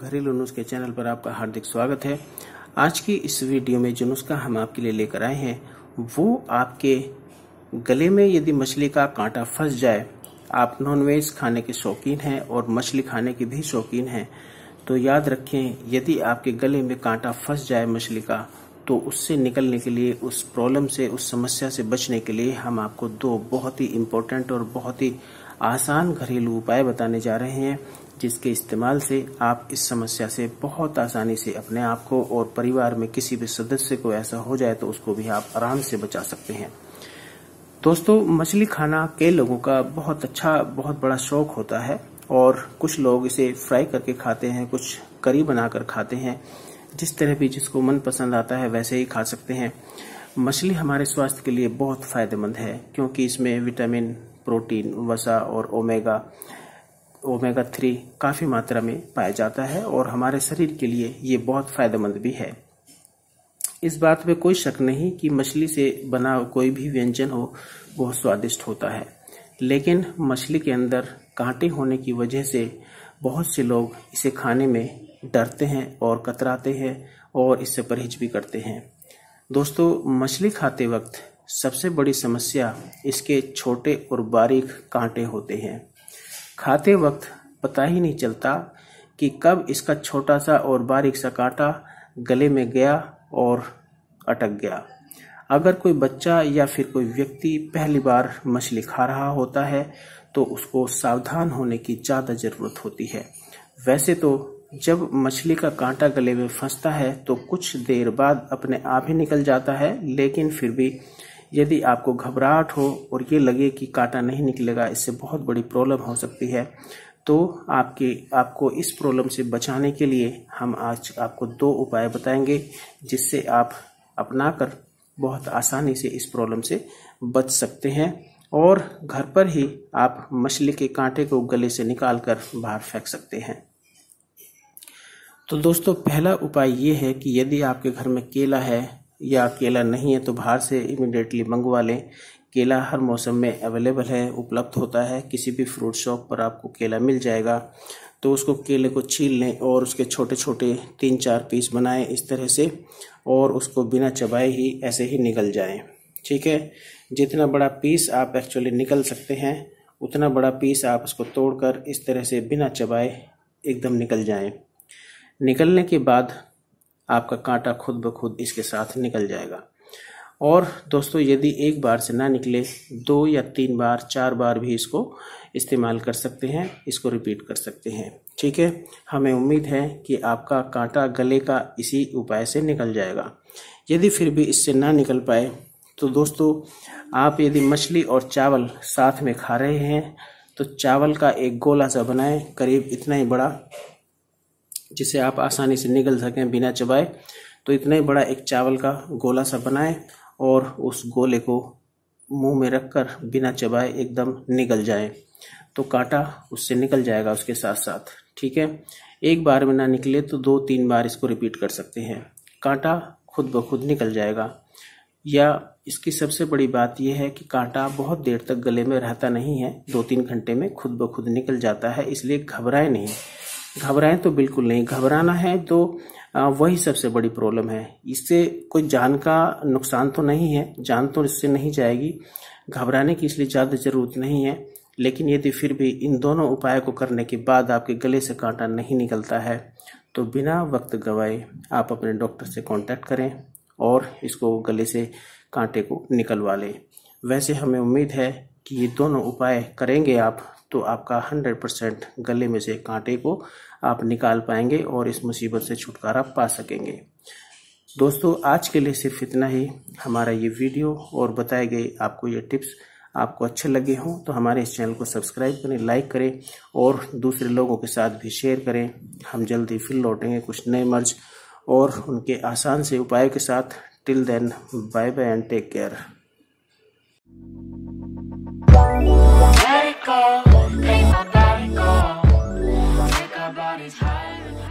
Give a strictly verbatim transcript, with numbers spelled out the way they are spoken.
घरेलू नुस्खे चैनल पर आपका हार्दिक स्वागत है। आज की इस वीडियो में जो नुस्खा हम आपके लिए लेकर आए हैं वो आपके गले में यदि मछली का कांटा फंस जाए, आप नॉनवेज खाने के शौकीन हैं और मछली खाने के भी शौकीन हैं, तो याद रखें यदि आपके गले में कांटा फंस जाए मछली का, तो उससे निकलने के लिए, उस प्रॉब्लम से, उस समस्या से बचने के लिए हम आपको दो बहुत ही इम्पोर्टेंट और बहुत ही आसान घरेलू उपाय बताने जा रहे हैं, जिसके इस्तेमाल से आप इस समस्या से बहुत आसानी से अपने आप को और परिवार में किसी भी सदस्य को ऐसा हो जाए तो उसको भी आप आराम से बचा सकते हैं। दोस्तों, मछली खाना कई लोगों का बहुत अच्छा, बहुत बड़ा शौक होता है और कुछ लोग इसे फ्राई करके खाते हैं, कुछ करी बनाकर खाते हैं। जिस तरह भी जिसको मन पसंद आता है वैसे ही खा सकते हैं। मछली हमारे स्वास्थ्य के लिए बहुत फायदेमंद है क्योंकि इसमें विटामिन, प्रोटीन, वसा और ओमेगा ओमेगा थ्री काफी मात्रा में पाया जाता है और हमारे शरीर के लिए ये बहुत फायदेमंद भी है। इस बात में कोई शक नहीं कि मछली से बना कोई भी व्यंजन हो बहुत स्वादिष्ट होता है, लेकिन मछली के अंदर कांटे होने की वजह से बहुत से लोग इसे खाने में डरते हैं और कतराते हैं और इससे परहेज भी करते हैं। दोस्तों, मछली खाते वक्त सबसे बड़ी समस्या इसके छोटे और बारीक कांटे होते हैं। खाते वक्त पता ही नहीं चलता कि कब इसका छोटा सा और बारीक सा कांटा गले में गया और अटक गया। अगर कोई बच्चा या फिर कोई व्यक्ति पहली बार मछली खा रहा होता है तो उसको सावधान होने की ज्यादा जरूरत होती है। वैसे तो जब मछली का कांटा गले में फंसता है तो कुछ देर बाद अपने आप ही निकल जाता है, लेकिन फिर भी यदि आपको घबराहट हो और ये लगे कि कांटा नहीं निकलेगा, इससे बहुत बड़ी प्रॉब्लम हो सकती है, तो आपके आपको इस प्रॉब्लम से बचाने के लिए हम आज आपको दो उपाय बताएंगे जिससे आप अपनाकर बहुत आसानी से इस प्रॉब्लम से बच सकते हैं और घर पर ही आप मछली के कांटे को गले से निकालकर बाहर फेंक सकते हैं। तो दोस्तों, पहला उपाय ये है कि यदि आपके घर में केला है या केला नहीं है तो बाहर से इमीडिएटली मंगवा लें। केला हर मौसम में अवेलेबल है, उपलब्ध होता है, किसी भी फ्रूट शॉप पर आपको केला मिल जाएगा। तो उसको केले को छील लें और उसके छोटे छोटे तीन चार पीस बनाएं इस तरह से, और उसको बिना चबाए ही ऐसे ही निकल जाएं। ठीक है, जितना बड़ा पीस आप एक्चुअली निकल सकते हैं उतना बड़ा पीस आप उसको तोड़कर इस तरह से बिना चबाए एकदम निकल जाएं। निकलने के बाद आपका कांटा खुद ब खुद इसके साथ निकल जाएगा। और दोस्तों, यदि एक बार से ना निकले, दो या तीन बार, चार बार भी इसको इस्तेमाल कर सकते हैं, इसको रिपीट कर सकते हैं। ठीक है, हमें उम्मीद है कि आपका कांटा गले का इसी उपाय से निकल जाएगा। यदि फिर भी इससे ना निकल पाए तो दोस्तों, आप यदि मछली और चावल साथ में खा रहे हैं तो चावल का एक गोला सा बनाएं, करीब इतना ही बड़ा, जिसे आप आसानी से निगल सकें बिना चबाए। तो इतना ही बड़ा एक चावल का गोला सा बनाएं और उस गोले को मुंह में रखकर बिना चबाए एकदम निगल जाए, तो कांटा उससे निकल जाएगा उसके साथ साथ। ठीक है, एक बार में ना निकले तो दो तीन बार इसको रिपीट कर सकते हैं, कांटा खुद ब खुद निकल जाएगा। या इसकी सबसे बड़ी बात यह है कि कांटा बहुत देर तक गले में रहता नहीं है, दो तीन घंटे में खुद ब खुद निकल जाता है, इसलिए घबराएं नहीं। घबराएं तो बिल्कुल नहीं, घबराना है तो वही सबसे बड़ी प्रॉब्लम है। इससे कोई जान का नुकसान तो नहीं है, जान तो इससे नहीं जाएगी, घबराने की इसलिए ज़्यादा ज़रूरत नहीं है। लेकिन यदि फिर भी इन दोनों उपाय को करने के बाद आपके गले से कांटा नहीं निकलता है तो बिना वक्त गवाए आप अपने डॉक्टर से कांटेक्ट करें और इसको गले से कांटे को निकलवा लें। वैसे हमें उम्मीद है कि ये दोनों उपाय करेंगे आप तो आपका हंड्रेड परसेंट गले में से कांटे को आप निकाल पाएंगे और इस मुसीबत से छुटकारा पा सकेंगे। दोस्तों, आज के लिए सिर्फ इतना ही। हमारा ये वीडियो और बताए गए आपको ये टिप्स आपको अच्छे लगे हों तो हमारे इस चैनल को सब्सक्राइब करें, लाइक करें और दूसरे लोगों के साथ भी शेयर करें। हम जल्दी फिर लौटेंगे कुछ नए मर्ज और उनके आसान से उपाय के साथ। Till then, bye bye and take care. Let it go, make my body go. Take our bodies higher.